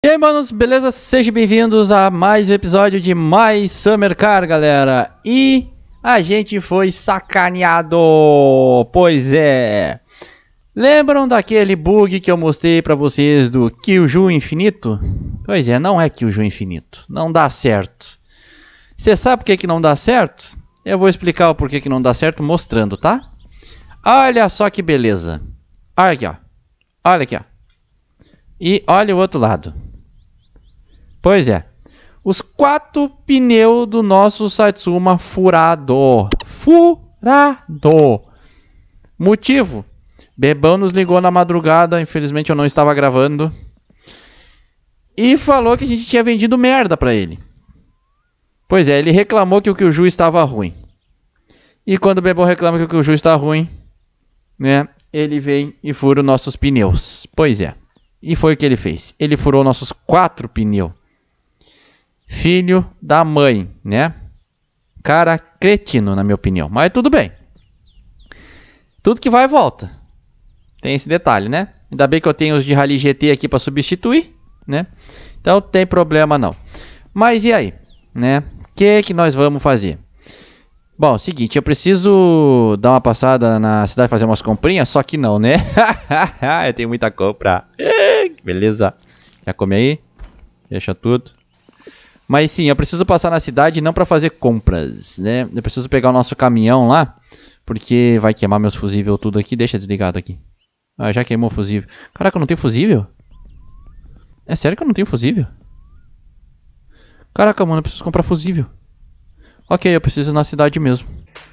E aí, manos, beleza? Sejam bem-vindos a mais um episódio de mais Summer Car, galera. E a gente foi sacaneado. Pois é. Lembram daquele bug que eu mostrei pra vocês do Killjoy Infinito? Pois é, não é Killjoy Infinito. Não dá certo. Você sabe por que não dá certo? Eu vou explicar o porquê que não dá certo mostrando, tá? Olha só que beleza. Olha aqui, ó. Olha aqui, ó. E olha o outro lado. Pois é. Os 4 pneus do nosso Satsuma furado. Furado. Motivo? Bebão nos ligou na madrugada. Infelizmente eu não estava gravando. E falou que a gente tinha vendido merda pra ele. Pois é, ele reclamou que o Killjoy estava ruim. E quando o Bebão reclama que o Killjoy está ruim, né? Ele vem e fura os nossos pneus. Pois é. E foi o que ele fez. Ele furou nossos 4 pneus. Filho da mãe, né? Cara cretino, na minha opinião. Mas tudo bem. Tudo que vai, volta. Tem esse detalhe, né? Ainda bem que eu tenho os de Rally GT aqui para substituir, né? Então não tem problema não. Mas e aí? Né? O que nós vamos fazer? Bom, seguinte, eu preciso dar uma passada na cidade fazer umas comprinhas, só que não, né? Eu tenho muita compra. Beleza. Já come aí? Deixa tudo. Mas sim, eu preciso passar na cidade não para fazer compras, né? Eu preciso pegar o nosso caminhão lá, porque vai queimar meus fusíveis tudo aqui. Deixa desligado aqui. Ah, já queimou o fusível. Caraca, eu não tenho fusível? É sério que eu não tenho fusível? Caraca, mano, eu preciso comprar fusível. Ok, eu preciso ir na cidade mesmo.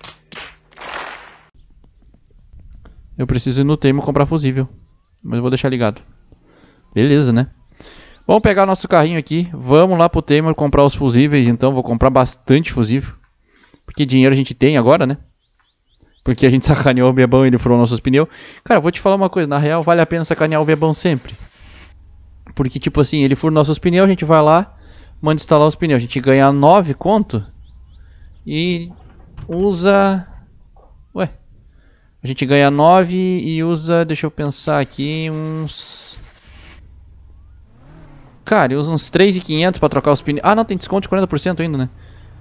Eu preciso ir no Teimo comprar fusível. Mas eu vou deixar ligado. Beleza, né? Vamos pegar nosso carrinho aqui. Vamos lá pro Teimo comprar os fusíveis. Então, vou comprar bastante fusível. Porque dinheiro a gente tem agora, né? Porque a gente sacaneou o Bebão e ele furou nossos pneus. Cara, eu vou te falar uma coisa. Na real, vale a pena sacanear o Bebão sempre. Porque, tipo assim, ele fura nossos pneus. A gente vai lá, manda instalar os pneus. A gente ganha 9 conto. E usa... Ué. A gente ganha 9 e usa... Deixa eu pensar aqui. Uns... Cara, eu uso uns 3.500 pra trocar os pneus. Ah, não, tem desconto de 40% ainda, né?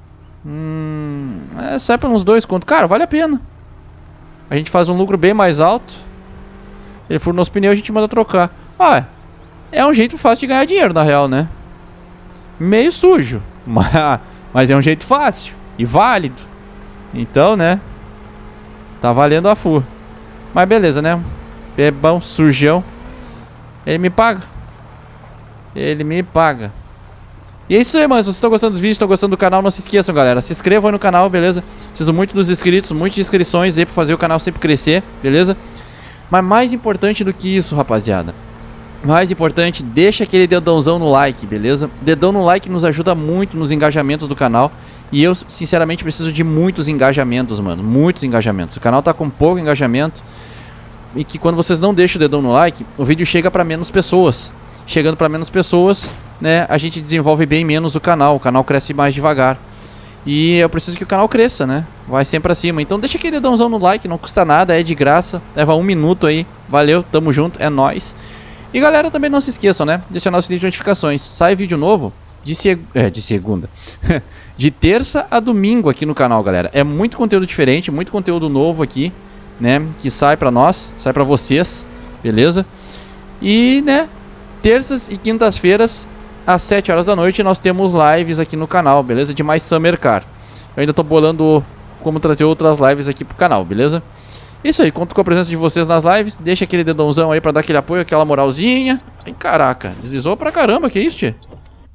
Sai por uns 2 contos. Cara, vale a pena. A gente faz um lucro bem mais alto. Ele fura nos pneus e a gente manda trocar. Ah, é um jeito fácil de ganhar dinheiro, na real, né? Meio sujo. Mas é um jeito fácil e válido. Então, né? Tá valendo a full. Mas beleza, né? Bebão, sujão. Ele me paga. Ele me paga. E é isso aí, mano. Se vocês estão gostando dos vídeos, estão gostando do canal, não se esqueçam, galera. Se inscrevam aí no canal, beleza? Preciso muito dos inscritos, muitas inscrições aí pra fazer o canal sempre crescer, beleza? Mas mais importante do que isso, rapaziada. Mais importante, deixa aquele dedãozão no like, beleza? Dedão no like nos ajuda muito nos engajamentos do canal. E eu, sinceramente, preciso de muitos engajamentos, mano. Muitos engajamentos. O canal tá com pouco engajamento. E que quando vocês não deixam o dedão no like, o vídeo chega pra menos pessoas. Chegando para menos pessoas, né, a gente desenvolve bem menos o canal cresce mais devagar. E eu preciso que o canal cresça, né? Vai sempre pra cima. Então deixa aquele dedãozão no like, não custa nada, é de graça. Leva 1 minuto aí. Valeu, tamo junto, é nóis. E galera, também não se esqueçam, né? De acionar o sininho de notificações. Sai vídeo novo de segunda. De terça a domingo aqui no canal, galera. É muito conteúdo diferente, muito conteúdo novo aqui, né? Que sai pra nós, sai pra vocês, beleza? E, né? Terças e quintas-feiras, às 7 horas da noite, nós temos lives aqui no canal, beleza? De mais Summer Car. Eu ainda tô bolando como trazer outras lives aqui pro canal, beleza? Isso aí, conto com a presença de vocês nas lives. Deixa aquele dedãozão aí pra dar aquele apoio, aquela moralzinha. Ai, caraca, deslizou pra caramba, que isso, tchê?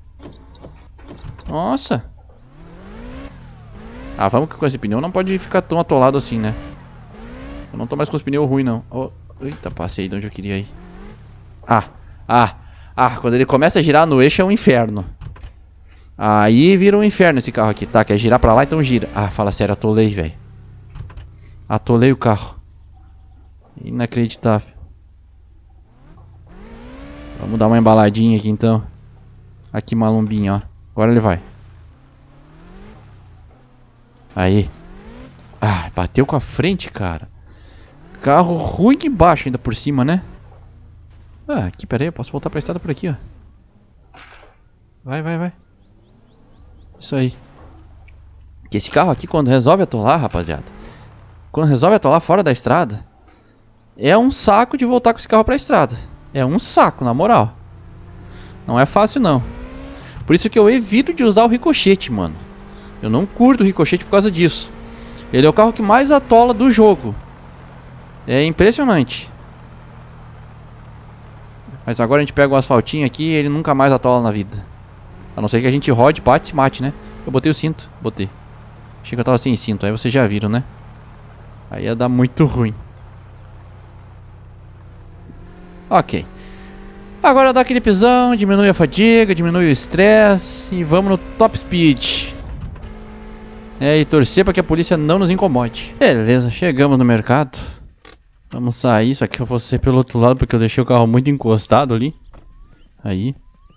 Nossa. Ah, vamos que com esse pneu não pode ficar tão atolado assim, né? Eu não tô mais com os pneus ruins, não. Oh, eita, passei de onde eu queria ir. Quando ele começa a girar no eixo é um inferno. Aí vira um inferno esse carro aqui. Tá, quer girar pra lá, então gira. Ah, fala sério, atolei, velho. Atolei o carro. Inacreditável. Vamos dar uma embaladinha aqui, então. Aqui, malumbinho, ó. Agora ele vai. Aí. Ah, bateu com a frente, cara. Carro ruim que baixo ainda por cima, né? Ah, aqui, pera aí, eu posso voltar pra estrada por aqui, ó. Vai, vai, vai. Isso aí. Que esse carro aqui, quando resolve atolar, rapaziada, quando resolve atolar fora da estrada, é um saco de voltar com esse carro pra estrada. É um saco, na moral. Não é fácil, não. Por isso que eu evito de usar o ricochete, mano. Eu não curto o ricochete por causa disso. Ele é o carro que mais atola do jogo. É impressionante. Mas agora a gente pega um asfaltinho aqui e ele nunca mais atola na vida. A não ser que a gente rode, bate e se mate, né? Eu botei o cinto, botei. Achei que eu tava sem cinto, aí vocês já viram, né? Aí ia dar muito ruim. Ok. Agora dá aquele pisão, diminui a fadiga, diminui o estresse e vamos no top speed. E torcer para que a polícia não nos incomode. Beleza, chegamos no mercado. Vamos sair, só que eu vou ser pelo outro lado porque eu deixei o carro muito encostado ali. Aí.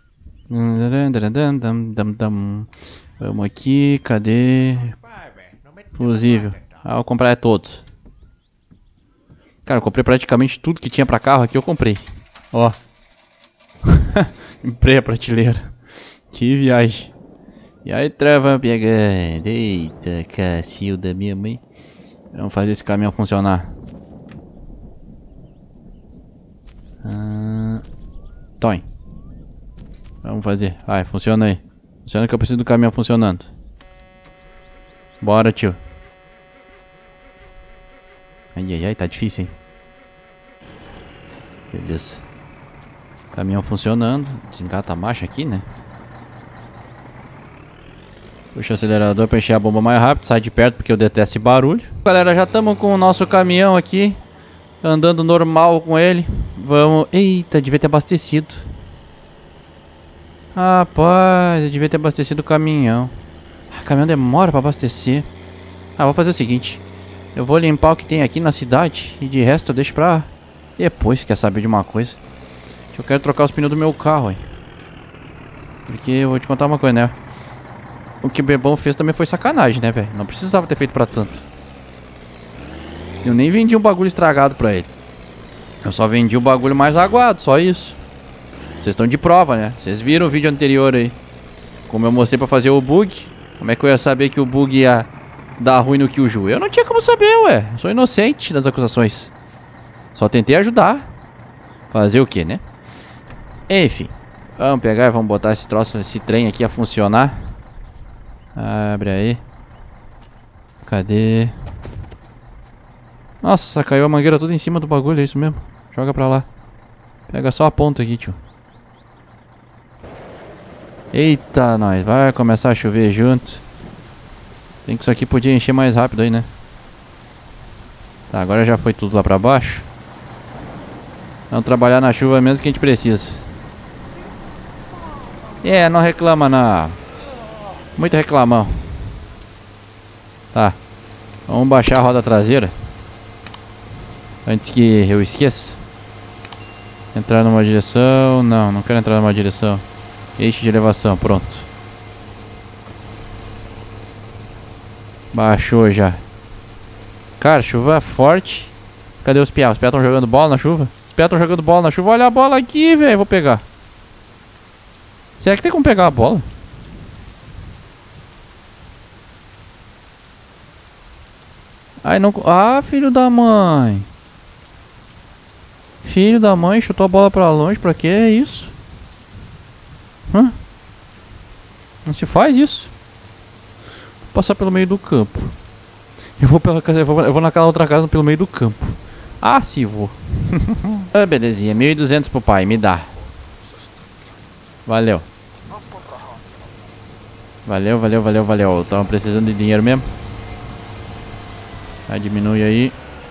Vamos aqui, cadê? Fusível. Ah, eu vou comprar todos. Cara, eu comprei praticamente tudo que tinha pra carro aqui, eu comprei. Ó. Comprei a prateleira. Que viagem. E aí, trava pegando. Eita, cacilda minha mãe. Vamos fazer esse caminhão funcionar. Tom. Vamos fazer. Vai, funciona aí. Funciona que eu preciso do caminhão funcionando. Bora, tio. Ai, ai, ai, tá difícil, hein? Beleza. Caminhão funcionando. Desengata a marcha aqui, né? Puxa o acelerador pra encher a bomba mais rápido. Sai de perto porque eu detesto esse barulho. Galera, já estamos com o nosso caminhão aqui. Andando normal com ele. Vamos... Eita, devia ter abastecido. Rapaz, eu devia ter abastecido o caminhão. O caminhão demora pra abastecer. Ah, vou fazer o seguinte. Eu vou limpar o que tem aqui na cidade. E de resto eu deixo pra depois, quer saber de uma coisa. Que eu quero trocar os pneus do meu carro, hein. Porque eu vou te contar uma coisa, né. O que o Bebão fez também foi sacanagem, né, velho. Não precisava ter feito pra tanto. Eu nem vendi um bagulho estragado pra ele. Eu só vendi um bagulho mais aguado, só isso. Vocês estão de prova, né? Vocês viram o vídeo anterior aí. Como eu mostrei pra fazer o bug. Como é que eu ia saber que o bug ia dar ruim no Killju? Eu não tinha como saber, ué. Eu sou inocente das acusações. Só tentei ajudar. Fazer o que, né? Enfim. Vamos pegar e vamos botar esse troço, esse trem aqui a funcionar. Abre aí. Cadê? Nossa, caiu a mangueira toda em cima do bagulho, é isso mesmo? Joga pra lá. Pega só a ponta aqui, tio. Eita, nós. Vai começar a chover junto. Tem que isso aqui podia encher mais rápido aí, né? Tá, agora já foi tudo lá pra baixo. Vamos trabalhar na chuva mesmo que a gente precisa. Não reclama não. Muito reclamão. Tá. Vamos baixar a roda traseira. Antes que eu esqueça. Entrar numa direção. Não, não quero entrar numa direção. Eixo de elevação, pronto. Baixou já. Cara, chuva forte. Cadê os piá? Os piá estão jogando bola na chuva? Os piá estão jogando bola na chuva. Olha a bola aqui, velho. Vou pegar. Será que tem como pegar a bola? Ai, não... Ah, filho da mãe. Filho da mãe, chutou a bola pra longe. Pra que é isso? Hã? Não se faz isso. Vou passar pelo meio do campo. Eu vou naquela outra casa pelo meio do campo. Ah, sim, vou. Ah, belezinha. 1.200 pro pai, me dá. Valeu. Valeu, valeu, valeu, valeu. Tava precisando de dinheiro mesmo. Aí diminui aí.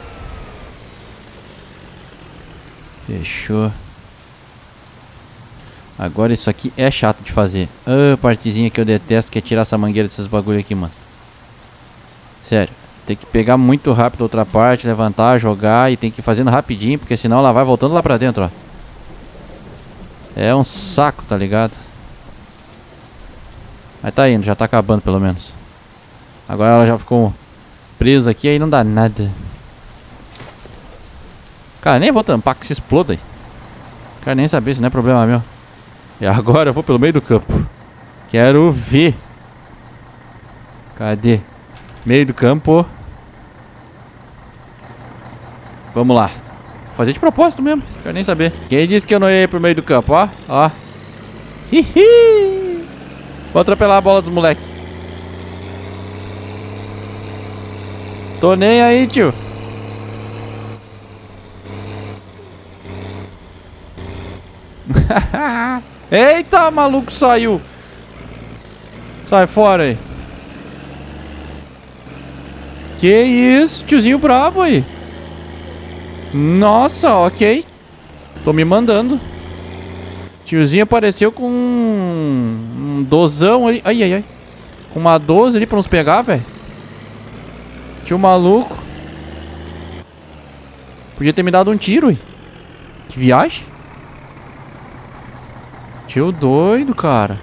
Fechou. Agora isso aqui é chato de fazer. Ah, partezinha que eu detesto, que é tirar essa mangueira desses bagulho aqui, mano. Sério. Tem que pegar muito rápido a outra parte, levantar, jogar e tem que ir fazendo rapidinho, porque senão ela vai voltando lá pra dentro, ó. É um saco, tá ligado? Mas tá indo, já tá acabando pelo menos. Agora ela já ficou presa aqui, aí não dá nada. Cara, nem vou tampar que se exploda aí. Quero nem saber, isso não é problema meu. E agora eu vou pelo meio do campo. Quero ver. Cadê? Meio do campo. Vamos lá. Vou fazer de propósito mesmo. Quero nem saber. Quem disse que eu não ia ir pro meio do campo? Ó, ó. Hihi. Vou atropelar a bola dos moleques. Tô nem aí, tio. Eita, maluco, saiu. Sai fora aí. Que isso, tiozinho brabo aí. Nossa, ok. Tô me mandando. Tiozinho apareceu com um dozão aí. Ai, ai, ai. Com uma 12 ali pra nos pegar, velho. Tio maluco. Podia ter me dado um tiro, ué. Que viagem. Tio doido, cara.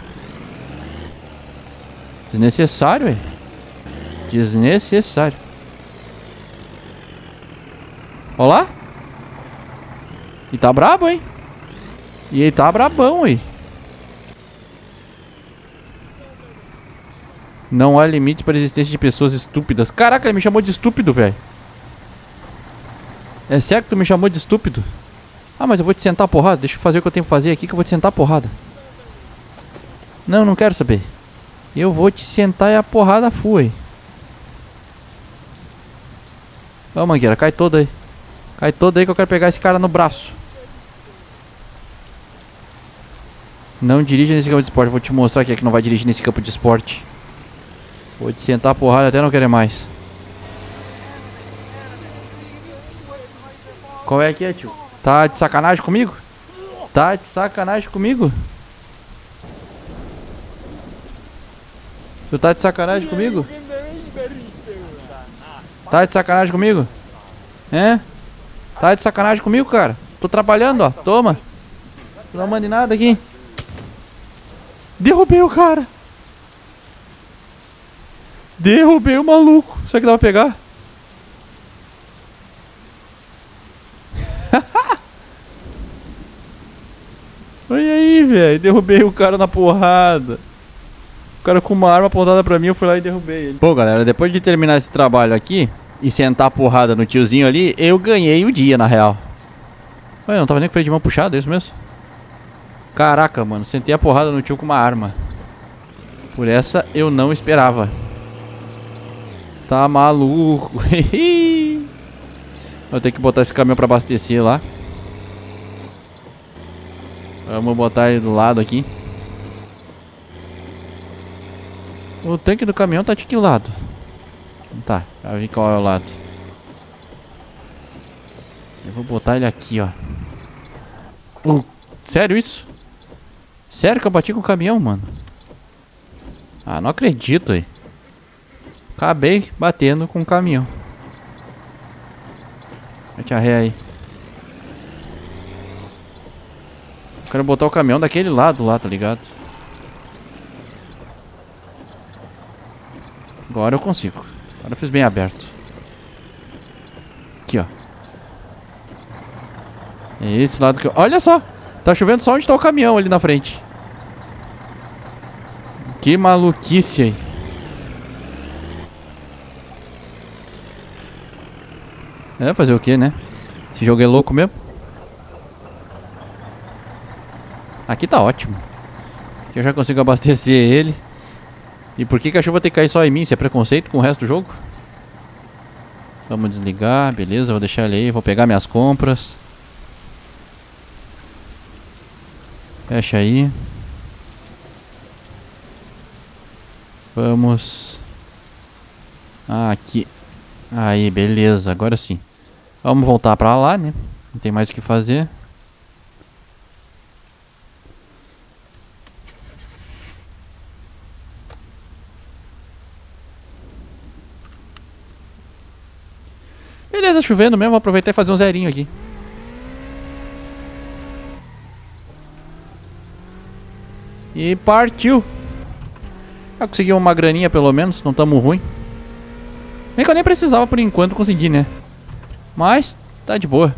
Desnecessário, ué. Desnecessário. Olá. E tá brabo, hein? E ele tá brabão, ué. Não há limite para a existência de pessoas estúpidas. Caraca, ele me chamou de estúpido, velho. É sério que tu me chamou de estúpido? Ah, mas eu vou te sentar a porrada. Deixa eu fazer o que eu tenho que fazer aqui que eu vou te sentar a porrada. Não, não quero saber. Eu vou te sentar e a porrada foi. Ó, mangueira, cai toda aí. Cai toda aí que eu quero pegar esse cara no braço. Não dirija nesse campo de esporte. Vou te mostrar que é que não vai dirigir nesse campo de esporte. Vou te sentar a porrada até não querer mais. Qual é que é, tio? Tá de sacanagem comigo? Tá de sacanagem comigo? Tu tá de sacanagem comigo? Tá de sacanagem comigo? É? Tá de sacanagem comigo, cara? Tô trabalhando, ó. Toma. Não mande nada aqui. Derrubei o cara. Derrubei o maluco. Será que dá pra pegar? Olha aí, velho. Derrubei o cara na porrada. O cara com uma arma apontada pra mim, eu fui lá e derrubei ele. Pô, galera, depois de terminar esse trabalho aqui e sentar a porrada no tiozinho ali, eu ganhei o dia, na real. Ué, não tava nem com o freio de mão puxado, é isso mesmo? Caraca, mano, sentei a porrada no tio com uma arma. Por essa eu não esperava. Tá maluco. Vou ter que botar esse caminhão pra abastecer lá. Vamos botar ele do lado aqui. O tanque do caminhão tá de que lado? Tá, já vi qual é o lado. Eu vou botar ele aqui, ó. Sério isso? Sério que eu bati com o caminhão, mano? Ah, não acredito aí. Acabei batendo com o caminhão. Mete a ré aí. Quero botar o caminhão daquele lado lá, tá ligado? Agora eu consigo. Agora eu fiz bem aberto. Aqui, ó. É esse lado que eu... Olha só! Tá chovendo só onde tá o caminhão ali na frente. Que maluquice aí. É, fazer o que, né? Esse jogo é louco mesmo. Aqui tá ótimo. Aqui eu já consigo abastecer ele. E por que a chuva tem que cair só em mim? Isso é preconceito com o resto do jogo? Vamos desligar, beleza, vou deixar ele aí. Vou pegar minhas compras. Fecha aí. Vamos. Ah, aqui. Aí, beleza, agora sim. Vamos voltar pra lá, né? Não tem mais o que fazer. Beleza, chovendo mesmo, vou aproveitar e fazer um zerinho aqui. E partiu. Já consegui uma graninha pelo menos, não tamo ruim. Nem que eu nem precisava por enquanto conseguir, né? Mas tá de boa.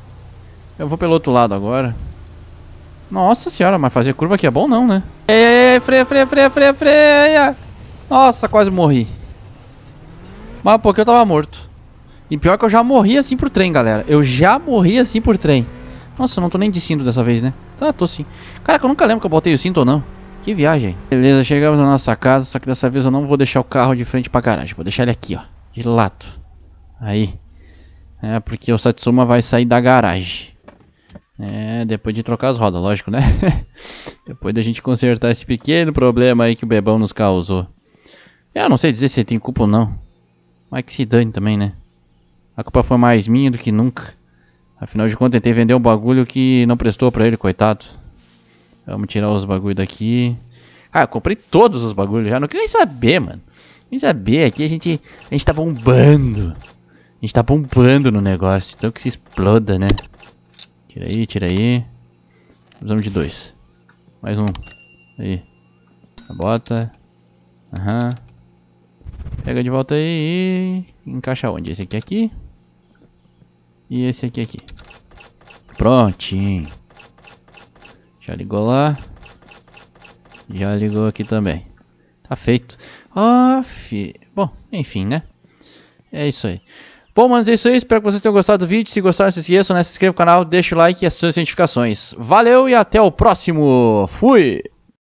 Eu vou pelo outro lado agora. Nossa senhora, mas fazer curva aqui é bom não, né? Freia. Nossa, quase morri. Mas porque eu tava morto. E pior que eu já morri assim por trem, galera. Eu já morri assim por trem. Nossa, eu não tô nem de cinto dessa vez, né? Tá, tô sim. Caraca, eu nunca lembro que eu botei o cinto ou não. Que viagem. Beleza, chegamos na nossa casa. Só que dessa vez eu não vou deixar o carro de frente pra garagem. Vou deixar ele aqui, ó. De lado. Aí. É, porque o Satsuma vai sair da garagem. É, depois de trocar as rodas, lógico, né? Depois da gente consertar esse pequeno problema aí que o Bebão nos causou. Eu não sei dizer se ele tem culpa ou não. Mas que se dane também, né? A culpa foi mais minha do que nunca. Afinal de contas, tentei vender um bagulho que não prestou pra ele, coitado. Vamos tirar os bagulhos daqui. Ah, eu comprei todos os bagulhos já. Não queria nem saber, mano. Nem saber. Aqui a gente tá bombando. A gente tá bombando no negócio. Então que se exploda, né? Tira aí. Precisamos de 2. Mais um. Aí. Bota. Aham. Pega de volta aí e encaixa onde? Esse aqui. E esse aqui. Prontinho. Já ligou lá. Já ligou aqui também. Tá feito. Bom, enfim, né? É isso aí. Bom, manos, é isso aí. Espero que vocês tenham gostado do vídeo. Se gostaram, não se esqueçam, né? Se inscreva no canal, deixa o like e ative as notificações. Valeu e até o próximo. Fui!